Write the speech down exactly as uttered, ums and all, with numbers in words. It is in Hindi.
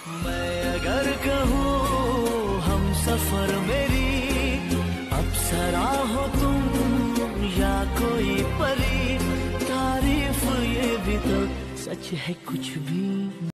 मैं अगर कहूँ हम सफर मेरी अप्सरा हो तुम या कोई परी, तारीफ ये भी तो सच है कुछ भी